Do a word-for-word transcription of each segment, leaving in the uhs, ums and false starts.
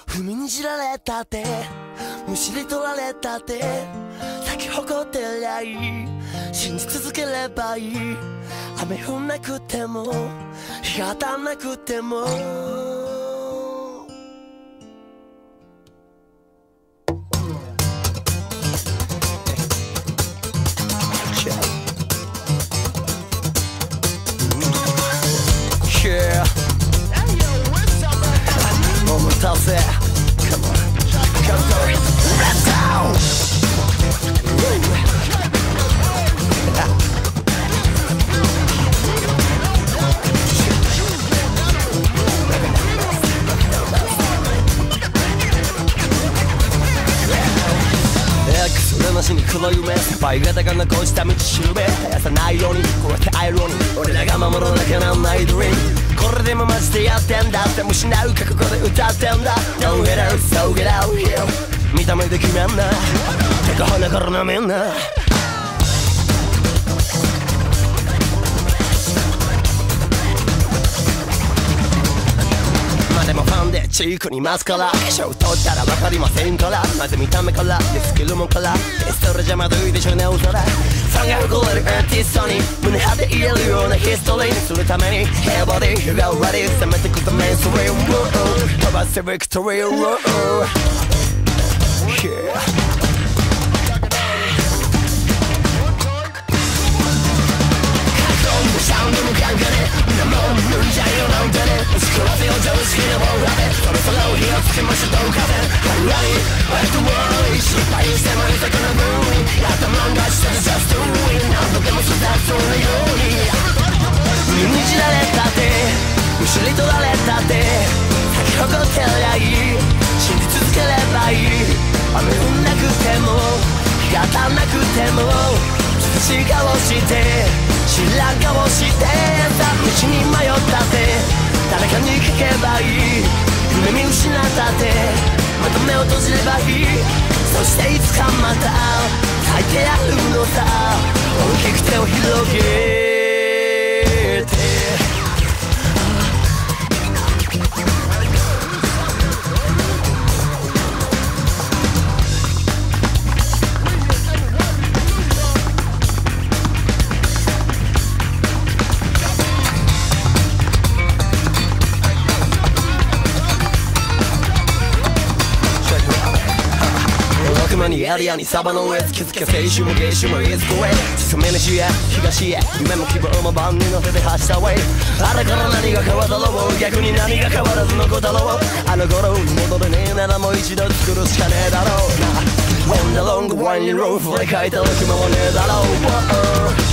踏みにじられたってむしり取られたって咲き誇ってりゃいい、信じ続ければいい。雨降んなくても日が当たんなくてもYeah. Moment of it. Come on. Come on. Let's go. X 俺なしに黒夢先輩方が残した道しるべ絶やさないようにこうやってアイロニー俺らが守らなきゃなんないドリームこれでもマジでやってんだってもう失う覚悟で歌ってんだ Don't get out, so get out here 見た目で決めんな手が鼻からなめんなでもファンでチークにますから賞取ったら分かりませんからまず見た目からでスキルもからそれじゃまずいでしょなおさらファンが誇れるアーティストに胸張って言えるようなヒストリーにするためにヘアボディーが終わり攻めてくためそれを飛ばせビクトリーを Yeahサウンドも感覚でみんなもう脱いじゃいよなんてね押し殺せよ常識の棒がねそろそろ火をつけましょうどうかねAre you ready? Like the world 失敗してもいたくなる頭が下で just do it 何度でも育つのように踏みにじられたってむしり取られたって咲き誇ってりゃいい信じ続ければいい雨降んなくても日が当たんなくてもし顔して知らん顔してさ道に迷ったって誰かに聞けばいい夢見失ったってまた目を閉じればいいそしていつかまた咲いてやるのさ大きく手を広げてエリアにサバの上気づけ青春も芸春もいつこへ進め西へ東へ夢も希望も万人乗せて走った way あれから何が変わったろう逆に何が変わらず残ったろうあの頃に戻れねえならもう一度作るしかねえだろうな On the long winding road 振り返ったら暇もねえだろう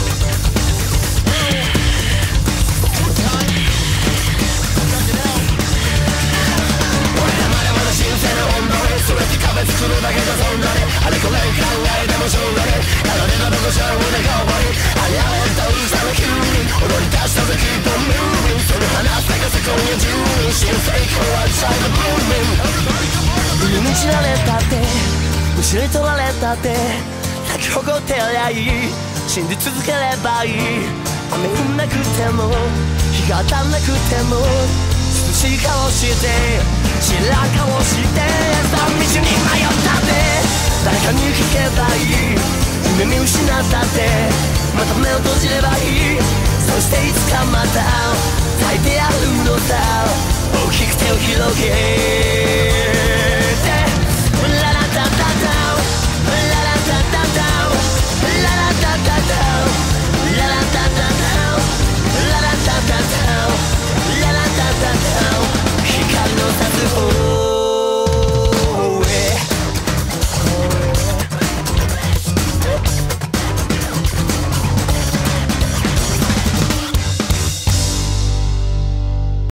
そうやって壁作るだけじゃそんなにあれこれ考えてもしょうがねえただでなどこしゃうで頑張りありゃれんとうさの急に踊り出したぜ Keep on moving その花咲かせ今夜中に新生活は Outside the blooming 踏みにじられたってむしり取られたって咲き誇ってりゃいい信じ続ければいい雨降んなくても日が当たんなくても涼しい顔して知らん顔してさ道に迷ったって誰かに聞けばいい夢見失ったってまた目を閉じればいいそしていつかまた咲いてやるのさ大きく手を広げ